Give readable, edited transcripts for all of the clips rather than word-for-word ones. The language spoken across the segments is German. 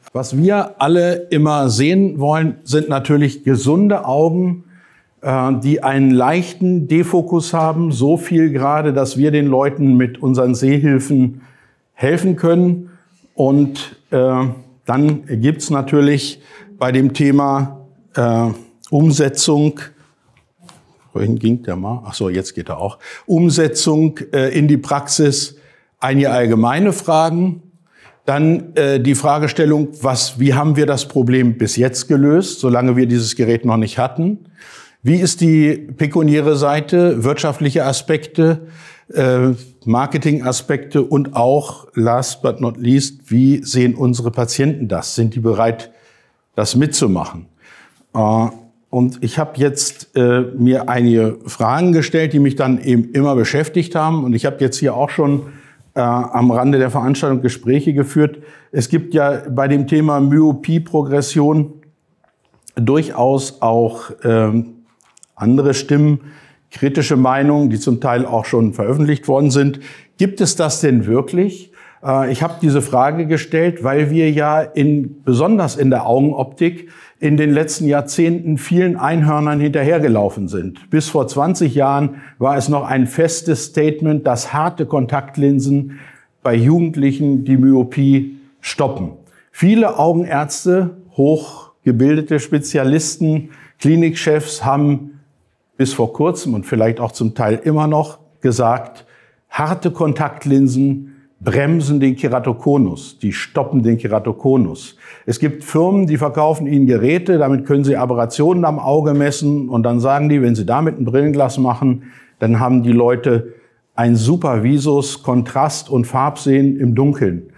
Was wir alle immer sehen wollen, sind natürlich gesunde Augen, die einen leichten Defokus haben, so viel gerade, dass wir den Leuten mit unseren Sehhilfen helfen können. Und dann gibt's natürlich bei dem Thema Umsetzung, wohin ging der mal? Ach so, jetzt geht er auch. Umsetzung in die Praxis, einige allgemeine Fragen. Dann die Fragestellung, wie haben wir das Problem bis jetzt gelöst, solange wir dieses Gerät noch nicht hatten? Wie ist die pekuniäre Seite, wirtschaftliche Aspekte, Marketingaspekte und auch, last but not least, wie sehen unsere Patienten das? Sind die bereit, das mitzumachen? Und ich habe jetzt mir einige Fragen gestellt, die mich dann eben immer beschäftigt haben. Und ich habe jetzt hier auch schon am Rande der Veranstaltung Gespräche geführt. Es gibt ja bei dem Thema Myopie-Progression durchaus auch andere Stimmen, kritische Meinungen, die zum Teil auch schon veröffentlicht worden sind. Gibt es das denn wirklich? Ich habe diese Frage gestellt, weil wir ja besonders in der Augenoptik in den letzten Jahrzehnten vielen Einhörnern hinterhergelaufen sind. Bis vor 20 Jahren war es noch ein festes Statement, dass harte Kontaktlinsen bei Jugendlichen die Myopie stoppen. Viele Augenärzte, hochgebildete Spezialisten, Klinikchefs haben bis vor kurzem und vielleicht auch zum Teil immer noch gesagt, harte Kontaktlinsen bremsen den Keratokonus, die stoppen den Keratokonus. Es gibt Firmen, die verkaufen Ihnen Geräte, damit können Sie Aberrationen am Auge messen und dann sagen die, wenn Sie damit ein Brillenglas machen, dann haben die Leute ein super Visus, Kontrast und Farbsehen im Dunkeln.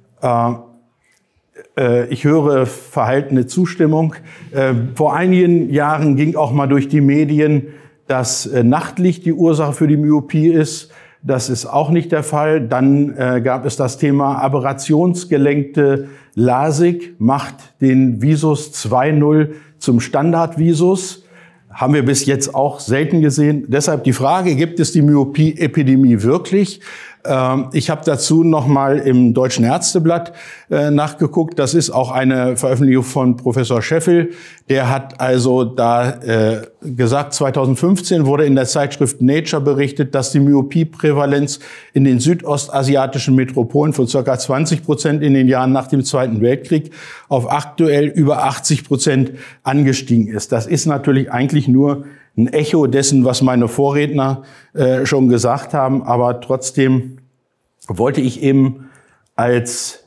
Ich höre verhaltene Zustimmung. Vor einigen Jahren ging auch mal durch die Medien, dass Nachtlicht die Ursache für die Myopie ist. Das ist auch nicht der Fall. Dann gab es das Thema aberrationsgelenkte LASIK, macht den Visus 2.0 zum Standardvisus. Haben wir bis jetzt auch selten gesehen. Deshalb die Frage, gibt es die Myopie-Epidemie wirklich? Ich habe dazu nochmal im Deutschen Ärzteblatt nachgeguckt. Das ist auch eine Veröffentlichung von Professor Scheffel. Der hat also da gesagt, 2015 wurde in der Zeitschrift Nature berichtet, dass die Myopie-Prävalenz in den südostasiatischen Metropolen von ca. 20% in den Jahren nach dem Zweiten Weltkrieg auf aktuell über 80% angestiegen ist. Das ist natürlich eigentlich nur ein Echo dessen, was meine Vorredner schon gesagt haben. Aber trotzdem wollte ich eben als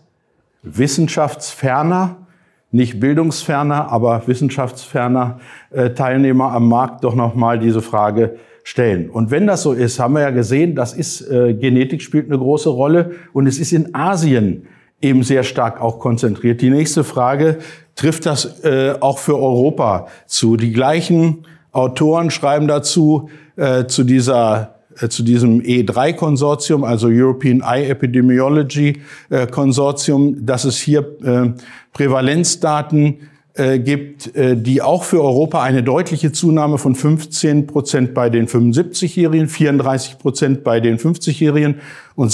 wissenschaftsferner, nicht bildungsferner, aber wissenschaftsferner Teilnehmer am Markt doch nochmal diese Frage stellen. Und wenn das so ist, haben wir ja gesehen, das ist, Genetik spielt eine große Rolle und es ist in Asien eben sehr stark auch konzentriert. Die nächste Frage, trifft das auch für Europa zu? Die gleichen Autoren schreiben dazu, zu diesem E3-Konsortium, also European Eye Epidemiology Konsortium, dass es hier Prävalenzdaten gibt, die auch für Europa eine deutliche Zunahme von 15% bei den 75-Jährigen, 34% bei den 50-Jährigen und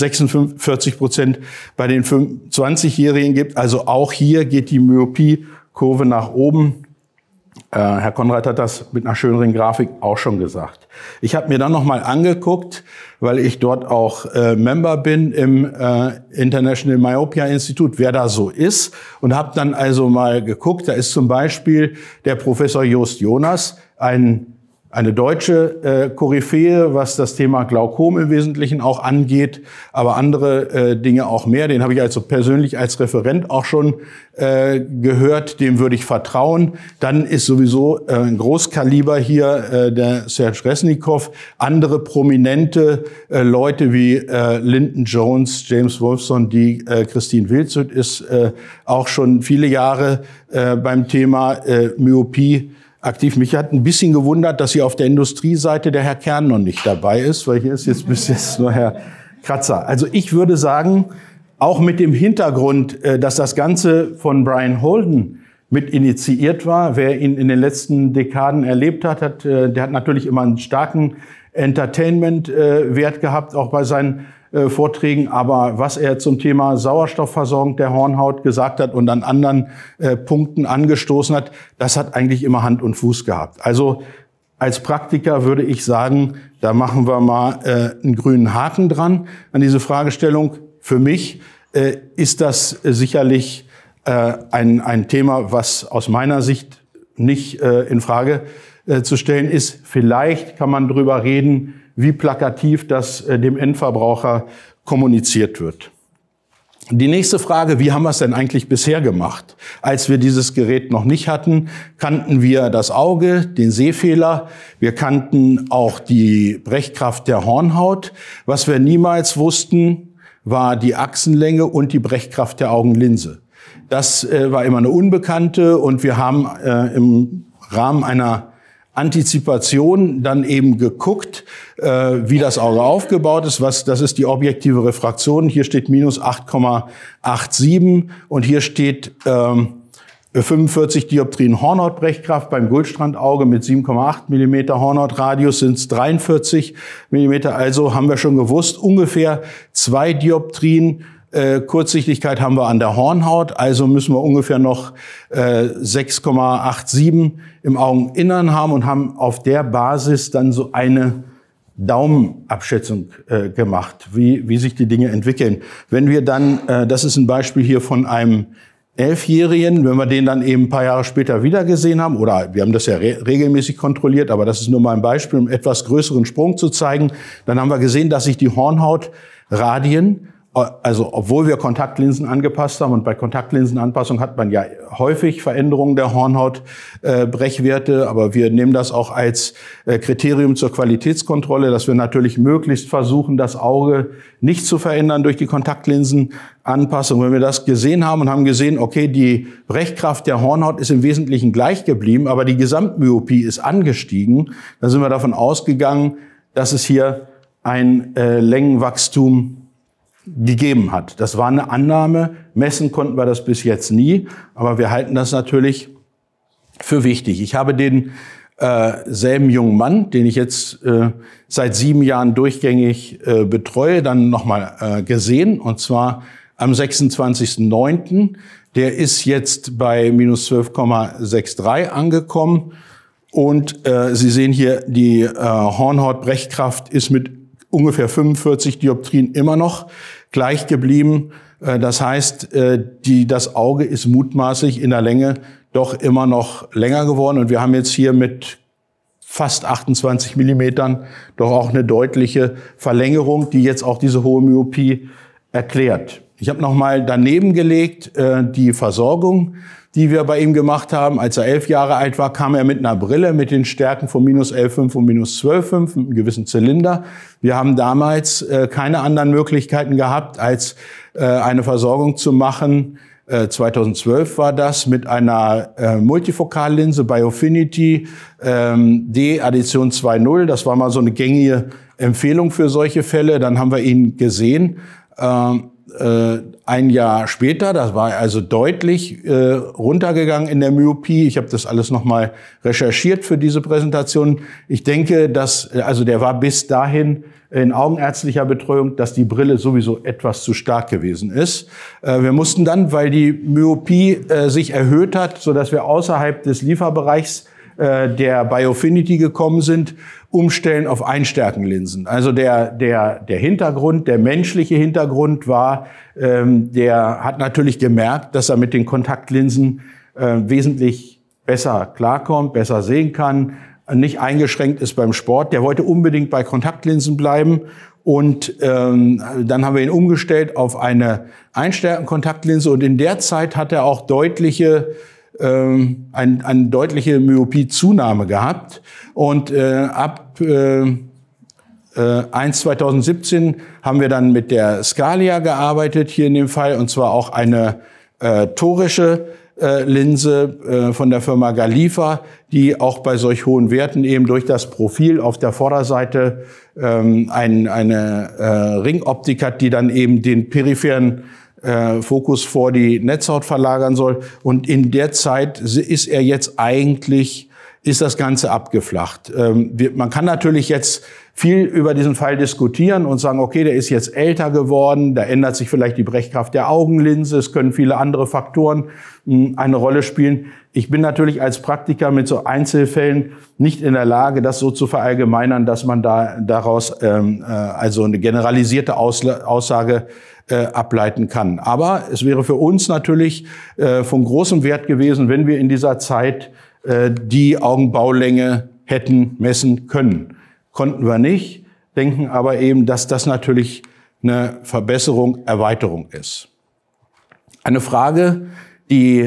46% bei den 25-Jährigen gibt. Also auch hier geht die Myopie-Kurve nach oben. Herr Konrad hat das mit einer schöneren Grafik auch schon gesagt. Ich habe mir dann nochmal angeguckt, weil ich dort auch Member bin im International Myopia Institute, wer da so ist. Und habe dann also mal geguckt, da ist zum Beispiel der Professor Jost Jonas, eine deutsche Koryphäe, was das Thema Glaukom im Wesentlichen auch angeht, aber andere Dinge auch mehr. Den habe ich also persönlich als Referent auch schon gehört, dem würde ich vertrauen. Dann ist sowieso ein Großkaliber hier der Serge Resnikow, andere prominente Leute wie Lyndon Jones, James Wolfson, die Christine Wildschut ist auch schon viele Jahre beim Thema Myopie aktiv. Mich hat ein bisschen gewundert, dass hier auf der Industrieseite der Herr Kern noch nicht dabei ist, weil hier ist jetzt bis jetzt nur Herr Kratzer. Also ich würde sagen, auch mit dem Hintergrund, dass das Ganze von Brian Holden mit initiiert war, wer ihn in den letzten Dekaden erlebt hat, der hat natürlich immer einen starken Entertainment-Wert gehabt, auch bei seinen Vorträgen. Aber was er zum Thema Sauerstoffversorgung der Hornhaut gesagt hat und an anderen Punkten angestoßen hat, das hat eigentlich immer Hand und Fuß gehabt. Also als Praktiker würde ich sagen, da machen wir mal einen grünen Haken dran an diese Fragestellung. Für mich ist das sicherlich ein Thema, was aus meiner Sicht nicht in Frage zu stellen ist. Vielleicht kann man darüber reden, wie plakativ das dem Endverbraucher kommuniziert wird. Die nächste Frage, wie haben wir es denn eigentlich bisher gemacht? Als wir dieses Gerät noch nicht hatten, kannten wir das Auge, den Sehfehler, wir kannten auch die Brechkraft der Hornhaut. Was wir niemals wussten, war die Achsenlänge und die Brechkraft der Augenlinse. Das war immer eine Unbekannte und wir haben im Rahmen einer Antizipation dann eben geguckt, wie das Auge aufgebaut ist. Das ist die objektive Refraktion. Hier steht minus 8,87 und hier steht 45 Dioptrien Hornhautbrechkraft. Beim Goldstrandauge mit 7,8 Millimeter Hornhautradius sind es 43 Millimeter. Also haben wir schon gewusst, ungefähr 2 Dioptrien Kurzsichtigkeit haben wir an der Hornhaut, also müssen wir ungefähr noch 6,87 im Augeninnern haben und haben auf der Basis dann so eine Daumenabschätzung gemacht, wie sich die Dinge entwickeln. Wenn wir dann, das ist ein Beispiel hier von einem 11-Jährigen, wenn wir den dann eben ein paar Jahre später wieder gesehen haben, oder wir haben das ja regelmäßig kontrolliert, aber das ist nur mal ein Beispiel, um etwas größeren Sprung zu zeigen, dann haben wir gesehen, dass sich die Hornhautradien, also obwohl wir Kontaktlinsen angepasst haben, und bei Kontaktlinsenanpassung hat man ja häufig Veränderungen der Hornhautbrechwerte, aber wir nehmen das auch als Kriterium zur Qualitätskontrolle, dass wir natürlich möglichst versuchen, das Auge nicht zu verändern durch die Kontaktlinsenanpassung. Wenn wir das gesehen haben und haben gesehen, okay, die Brechkraft der Hornhaut ist im Wesentlichen gleich geblieben, aber die Gesamtmyopie ist angestiegen, dann sind wir davon ausgegangen, dass es hier ein Längenwachstum gegeben hat. Das war eine Annahme. Messen konnten wir das bis jetzt nie, aber wir halten das natürlich für wichtig. Ich habe den selben jungen Mann, den ich jetzt seit 7 Jahren durchgängig betreue, dann nochmal gesehen, und zwar am 26.09. Der ist jetzt bei minus 12,63 angekommen und Sie sehen hier, die Hornhautbrechkraft ist mit ungefähr 45 Dioptrien immer noch gleich geblieben. Das heißt, das Auge ist mutmaßlich in der Länge doch immer noch länger geworden. Und wir haben jetzt hier mit fast 28 Millimetern doch auch eine deutliche Verlängerung, die jetzt auch diese hohe Myopie erklärt. Ich habe nochmal daneben gelegt die Versorgung, die wir bei ihm gemacht haben. Als er 11 Jahre alt war, kam er mit einer Brille mit den Stärken von minus 11,5 und minus 12,5 mit einem gewissen Zylinder. Wir haben damals keine anderen Möglichkeiten gehabt, als eine Versorgung zu machen. 2012 war das mit einer Multifokallinse Biofinity D Addition 2.0. Das war mal so eine gängige Empfehlung für solche Fälle. Dann haben wir ihn gesehen. Ein Jahr später, das war also deutlich runtergegangen in der Myopie. Ich habe das alles nochmal recherchiert für diese Präsentation. Ich denke, also der war bis dahin in augenärztlicher Betreuung, dass die Brille sowieso etwas zu stark gewesen ist. Wir mussten dann, weil die Myopie sich erhöht hat, so dass wir außerhalb des Lieferbereichs der Biofinity gekommen sind, umstellen auf Einstärkenlinsen. Also der Hintergrund, der menschliche Hintergrund war, der hat natürlich gemerkt, dass er mit den Kontaktlinsen wesentlich besser klarkommt, besser sehen kann, nicht eingeschränkt ist beim Sport. Der wollte unbedingt bei Kontaktlinsen bleiben. Und dann haben wir ihn umgestellt auf eine Einstärkenkontaktlinse. Und in der Zeit hat er auch eine deutliche Myopiezunahme gehabt. Und ab 2017 haben wir dann mit der Scalia gearbeitet, hier in dem Fall, und zwar auch eine torische Linse von der Firma Galifa, die auch bei solch hohen Werten eben durch das Profil auf der Vorderseite eine Ringoptik hat, die dann eben den peripheren Fokus vor die Netzhaut verlagern soll. Und in der Zeit ist er jetzt eigentlich, ist das Ganze abgeflacht. Man kann natürlich jetzt viel über diesen Fall diskutieren und sagen, okay, der ist jetzt älter geworden, da ändert sich vielleicht die Brechkraft der Augenlinse, es können viele andere Faktoren eine Rolle spielen. Ich bin natürlich als Praktiker mit so Einzelfällen nicht in der Lage, das so zu verallgemeinern, dass man daraus also eine generalisierte Aussage ableiten kann. Aber es wäre für uns natürlich von großem Wert gewesen, wenn wir in dieser Zeit die Augenbaulänge hätten messen können. Konnten wir nicht, denken aber eben, dass das natürlich eine Verbesserung, Erweiterung ist. Eine Frage, die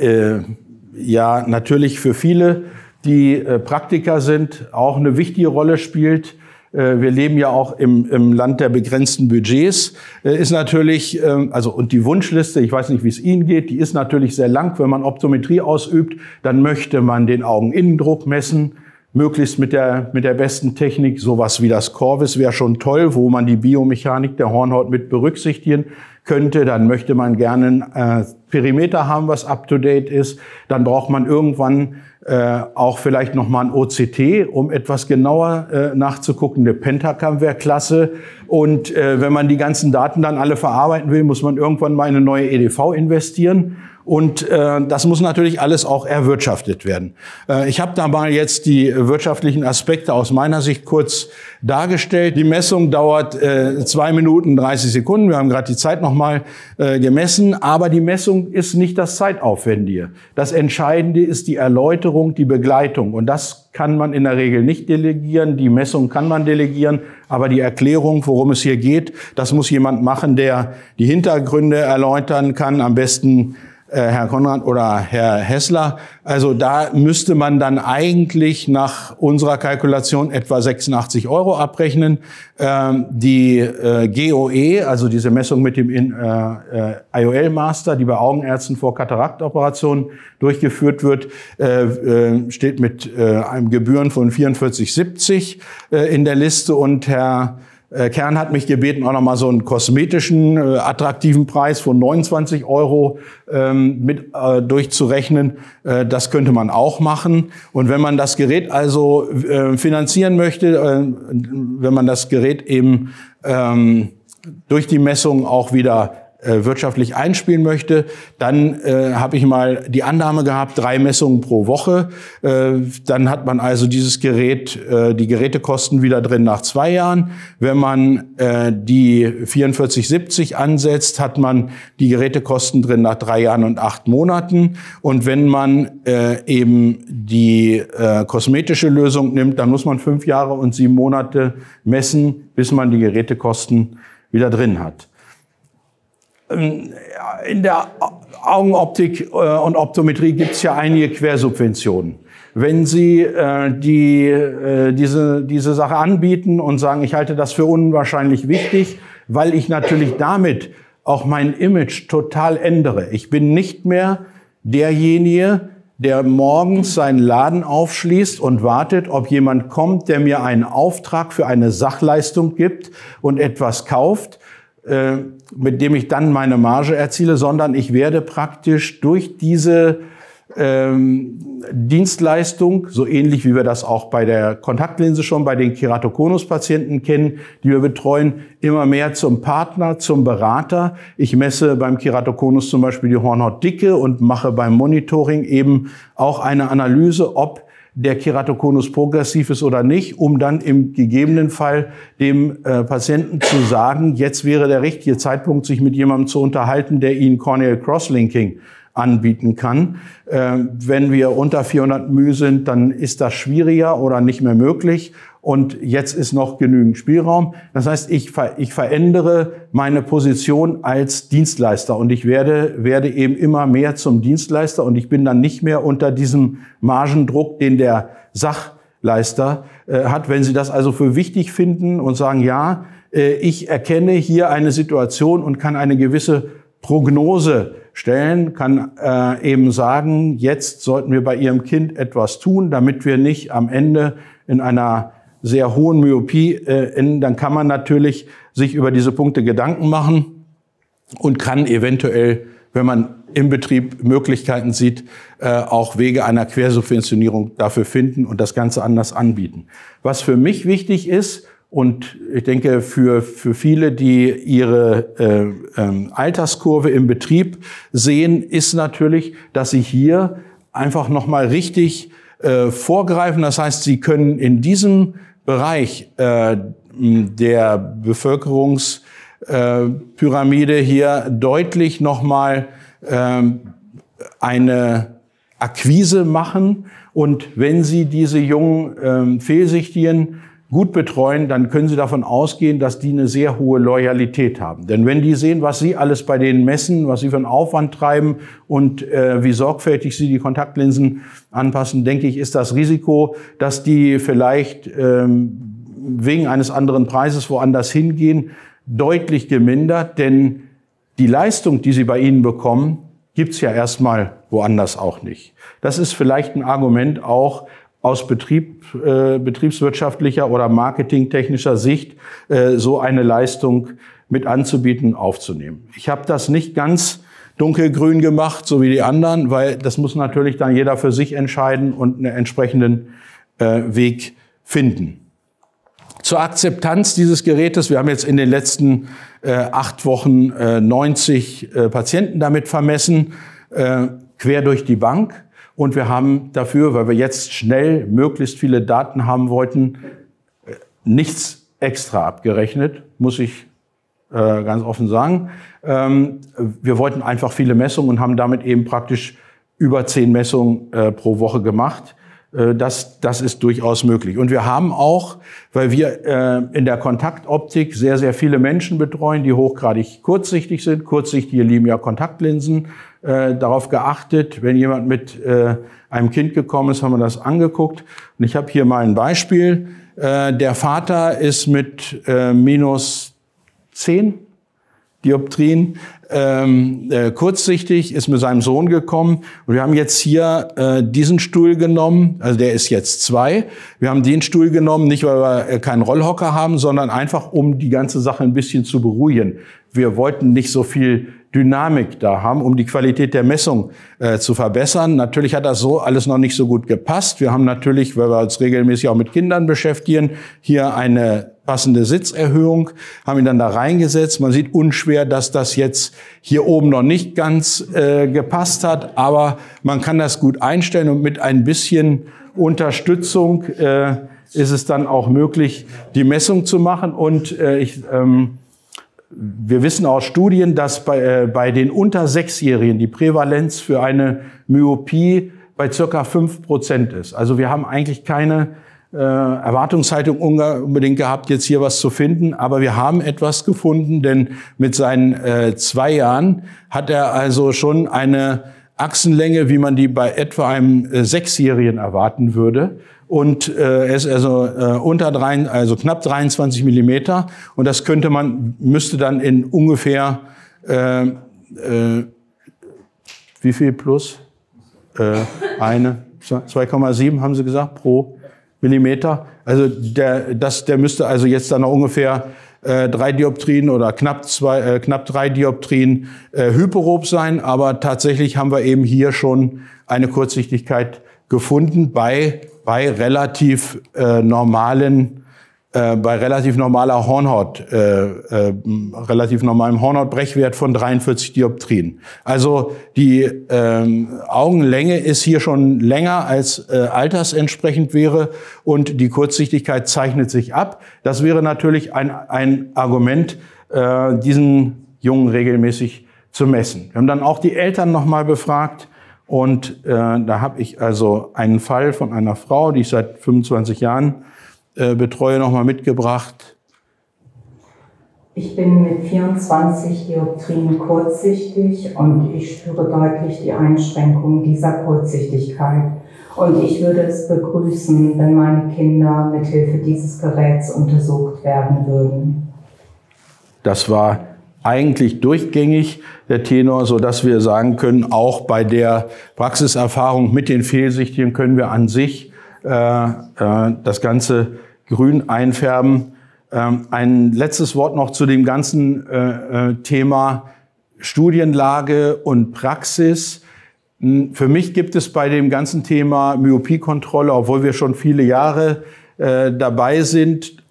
ja natürlich für viele, die Praktiker sind, auch eine wichtige Rolle spielt. Wir leben ja auch im Land der begrenzten Budgets, ist natürlich, also und die Wunschliste, ich weiß nicht, wie es Ihnen geht, die ist natürlich sehr lang. Wenn man Optometrie ausübt, dann möchte man den Augeninnendruck messen, möglichst mit der besten Technik. Sowas wie das Corvis wäre schon toll, wo man die Biomechanik der Hornhaut mit berücksichtigen könnte. Dann möchte man gerne ein Perimeter haben, was up-to-date ist. Dann braucht man irgendwann auch vielleicht nochmal ein OCT, um etwas genauer nachzugucken. Eine Pentacam wäre klasse. Und wenn man die ganzen Daten dann alle verarbeiten will, muss man irgendwann mal in eine neue EDV investieren. Und das muss natürlich alles auch erwirtschaftet werden. Ich habe da mal jetzt die wirtschaftlichen Aspekte aus meiner Sicht kurz dargestellt. Die Messung dauert 2 Minuten 30 Sekunden. Wir haben gerade die Zeit nochmal gemessen. Aber die Messung ist nicht das Zeitaufwendige. Das Entscheidende ist die Erläuterung, die Begleitung. Und das kann man in der Regel nicht delegieren. Die Messung kann man delegieren. Aber die Erklärung, worum es hier geht, das muss jemand machen, der die Hintergründe erläutern kann. Am besten Herr Konrad oder Herr Hessler. Also da müsste man dann eigentlich nach unserer Kalkulation etwa 86 € abrechnen. Die GOE, also diese Messung mit dem IOL Master, die bei Augenärzten vor Kataraktoperationen durchgeführt wird, steht mit einem Gebühren von 44,70 in der Liste. Und Herr Kern hat mich gebeten, auch nochmal so einen kosmetischen, attraktiven Preis von 29 € mit durchzurechnen. Das könnte man auch machen. Und wenn man das Gerät also finanzieren möchte, wenn man das Gerät eben durch die Messung auch wieder wirtschaftlich einspielen möchte, dann habe ich mal die Annahme gehabt, 3 Messungen pro Woche. Dann hat man also dieses Gerät, die Gerätekosten wieder drin nach 2 Jahren. Wenn man die 44,70 ansetzt, hat man die Gerätekosten drin nach 3 Jahren und 8 Monaten. Und wenn man eben die kosmetische Lösung nimmt, dann muss man 5 Jahre und 7 Monate messen, bis man die Gerätekosten wieder drin hat. In der Augenoptik und Optometrie gibt es ja einige Quersubventionen. Wenn Sie diese Sache anbieten und sagen, ich halte das für unwahrscheinlich wichtig, weil ich natürlich damit auch mein Image total ändere. Ich bin nicht mehr derjenige, der morgens seinen Laden aufschließt und wartet, ob jemand kommt, der mir einen Auftrag für eine Sachleistung gibt und etwas kauft, mit dem ich dann meine Marge erziele, sondern ich werde praktisch durch diese Dienstleistung, so ähnlich wie wir das auch bei der Kontaktlinse schon bei den Keratokonus-Patienten kennen, die wir betreuen, immer mehr zum Partner, zum Berater. Ich messe beim Keratokonus zum Beispiel die Hornhautdicke und mache beim Monitoring eben auch eine Analyse, ob der Keratokonus progressiv ist oder nicht, um dann im gegebenen Fall dem Patienten zu sagen, jetzt wäre der richtige Zeitpunkt, sich mit jemandem zu unterhalten, der Ihnen Corneal Crosslinking anbieten kann. Wenn wir unter 400 μ sind, dann ist das schwieriger oder nicht mehr möglich. Und jetzt ist noch genügend Spielraum. Das heißt, ich verändere meine Position als Dienstleister und ich werde eben immer mehr zum Dienstleister und ich bin dann nicht mehr unter diesem Margendruck, den der Sachleister hat. Wenn Sie das also für wichtig finden und sagen, ja, ich erkenne hier eine Situation und kann eine gewisse Prognose stellen, kann eben sagen, jetzt sollten wir bei Ihrem Kind etwas tun, damit wir nicht am Ende in einer sehr hohen Myopie enden, dann kann man natürlich sich über diese Punkte Gedanken machen und kann eventuell, wenn man im Betrieb Möglichkeiten sieht, auch Wege einer Quersubventionierung dafür finden und das Ganze anders anbieten. Was für mich wichtig ist, Und ich denke, für viele, die ihre Alterskurve im Betrieb sehen, ist natürlich, dass sie hier einfach nochmal richtig vorgreifen. Das heißt, sie können in diesem Bereich der Bevölkerungspyramide hier deutlich nochmal eine Akquise machen. Und wenn Sie diese jungen Fehlsichtigen gut betreuen, dann können Sie davon ausgehen, dass die eine sehr hohe Loyalität haben. Denn wenn die sehen, was Sie alles bei denen messen, was Sie für einen Aufwand treiben und wie sorgfältig Sie die Kontaktlinsen anpassen, denke ich, ist das Risiko, dass die vielleicht wegen eines anderen Preises woanders hingehen, deutlich gemindert. Denn die Leistung, die Sie bei Ihnen bekommen, gibt's ja erstmal woanders auch nicht. Das ist vielleicht ein Argument auch aus betriebswirtschaftlicher oder marketingtechnischer Sicht, so eine Leistung mit anzubieten, aufzunehmen. Ich habe das nicht ganz dunkelgrün gemacht, so wie die anderen, weil das muss natürlich dann jeder für sich entscheiden und einen entsprechenden Weg finden. Zur Akzeptanz dieses Gerätes. Wir haben jetzt in den letzten 8 Wochen 90 Patienten damit vermessen, quer durch die Bank. Und wir haben dafür, weil wir jetzt schnell möglichst viele Daten haben wollten, nichts extra abgerechnet, muss ich ganz offen sagen. Wir wollten einfach viele Messungen und haben damit eben praktisch über 10 Messungen pro Woche gemacht. Das ist durchaus möglich. Und wir haben auch, weil wir in der Kontaktoptik sehr, sehr viele Menschen betreuen, die hochgradig kurzsichtig sind. Kurzsichtige lieben ja Kontaktlinsen. Darauf geachtet, wenn jemand mit einem Kind gekommen ist, haben wir das angeguckt. Und ich habe hier mal ein Beispiel. Der Vater ist mit minus 10 Dioptrien kurzsichtig, ist mit seinem Sohn gekommen. Und wir haben jetzt hier diesen Stuhl genommen, also der ist jetzt 2. Wir haben den Stuhl genommen, nicht weil wir keinen Rollhocker haben, sondern einfach, um die ganze Sache ein bisschen zu beruhigen. Wir wollten nicht so viel Dynamik da haben, um die Qualität der Messung zu verbessern. Natürlich hat das so alles noch nicht so gut gepasst. Wir haben natürlich, weil wir uns regelmäßig auch mit Kindern beschäftigen, hier eine passende Sitzerhöhung, haben ihn dann da reingesetzt. Man sieht unschwer, dass das jetzt hier oben noch nicht ganz gepasst hat, aber man kann das gut einstellen und mit ein bisschen Unterstützung ist es dann auch möglich, die Messung zu machen. Und wir wissen aus Studien, dass bei den unter 6-Jährigen die Prävalenz für eine Myopie bei circa 5% ist. Also wir haben eigentlich keine Erwartungshaltung unbedingt gehabt, jetzt hier was zu finden, aber wir haben etwas gefunden, denn mit seinen 2 Jahren hat er also schon eine Achsenlänge, wie man die bei etwa einem 6-Jährigen erwarten würde. Und er ist also knapp 23 Millimeter. Und das müsste dann in ungefähr wie viel plus? 2,7 haben Sie gesagt pro Millimeter. Also der müsste also jetzt dann noch ungefähr 3 Dioptrien oder knapp 3 Dioptrien hyperop sein. Aber tatsächlich haben wir eben hier schon eine Kurzsichtigkeit gefunden bei relativ normaler Hornhaut, relativ normalem Hornhautbrechwert von 43 Dioptrien. Also die Augenlänge ist hier schon länger als altersentsprechend wäre und die Kurzsichtigkeit zeichnet sich ab. Das wäre natürlich ein Argument, diesen Jungen regelmäßig zu messen. Wir haben dann auch die Eltern nochmal befragt. Und da habe ich also einen Fall von einer Frau, die ich seit 25 Jahren betreue, nochmal mitgebracht. Ich bin mit 24 Dioptrien kurzsichtig und ich spüre deutlich die Einschränkung dieser Kurzsichtigkeit. Und ich würde es begrüßen, wenn meine Kinder mithilfe dieses Geräts untersucht werden würden. Das war eigentlich durchgängig der Tenor, so dass wir sagen können, auch bei der Praxiserfahrung mit den Fehlsichtigen können wir an sich das Ganze grün einfärben. Ein letztes Wort noch zu dem ganzen Thema Studienlage und Praxis. Für mich gibt es bei dem ganzen Thema Myopiekontrolle, obwohl wir schon viele Jahre dabei sind,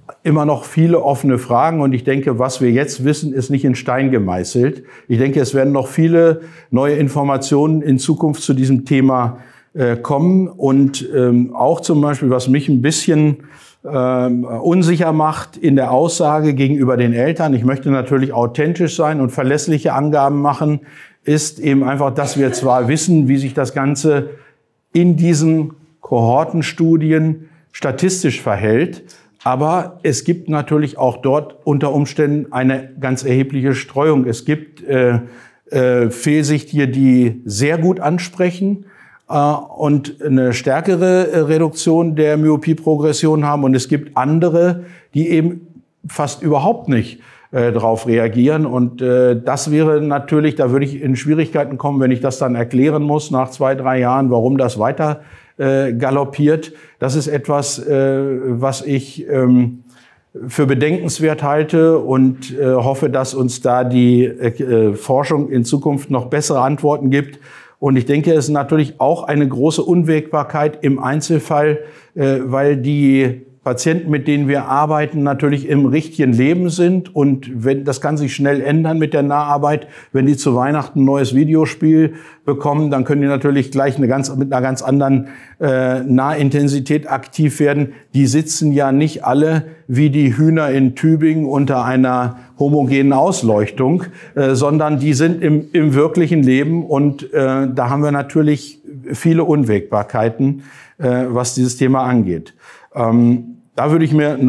immer noch viele offene Fragen und ich denke, was wir jetzt wissen, ist nicht in Stein gemeißelt. Ich denke, es werden noch viele neue Informationen in Zukunft zu diesem Thema kommen und auch zum Beispiel, was mich ein bisschen unsicher macht in der Aussage gegenüber den Eltern, ich möchte natürlich authentisch sein und verlässliche Angaben machen, ist eben einfach, dass wir zwar wissen, wie sich das Ganze in diesen Kohortenstudien statistisch verhält, aber es gibt natürlich auch dort unter Umständen eine ganz erhebliche Streuung. Es gibt Fehlsichtige, die sehr gut ansprechen und eine stärkere Reduktion der Myopieprogression haben. Und es gibt andere, die eben fast überhaupt nicht darauf reagieren. Und das wäre natürlich, da würde ich in Schwierigkeiten kommen, wenn ich das dann erklären muss nach 2, 3 Jahren, warum das weiter galoppiert. Das ist etwas, was ich für bedenkenswert halte und hoffe, dass uns da die Forschung in Zukunft noch bessere Antworten gibt. Und ich denke, es ist natürlich auch eine große Unwägbarkeit im Einzelfall, weil die Patienten, mit denen wir arbeiten, natürlich im richtigen Leben sind. Und das kann sich schnell ändern mit der Naharbeit. Wenn die zu Weihnachten ein neues Videospiel bekommen, dann können die natürlich gleich mit einer ganz anderen Nahintensität aktiv werden. Die sitzen ja nicht alle wie die Hühner in Tübingen unter einer homogenen Ausleuchtung, sondern die sind im wirklichen Leben. Und da haben wir natürlich viele Unwägbarkeiten, was dieses Thema angeht. Da würde ich mir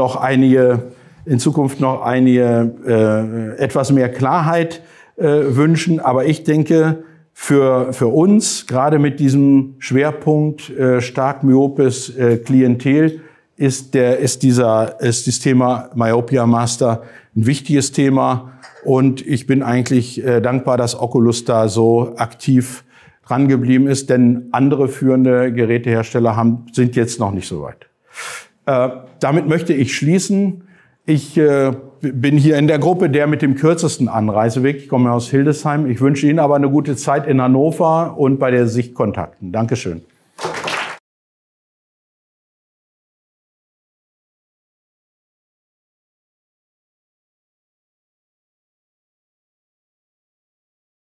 in Zukunft noch etwas mehr Klarheit wünschen. Aber ich denke, für uns, gerade mit diesem Schwerpunkt stark myopes Klientel, ist das Thema Myopia Master ein wichtiges Thema. Und ich bin eigentlich dankbar, dass Oculus da so aktiv dran geblieben ist, denn andere führende Gerätehersteller sind jetzt noch nicht so weit. Damit möchte ich schließen. Ich bin hier in der Gruppe der mit dem kürzesten Anreiseweg. Ich komme aus Hildesheim. Ich wünsche Ihnen aber eine gute Zeit in Hannover und bei der Sichtkontakten. Dankeschön.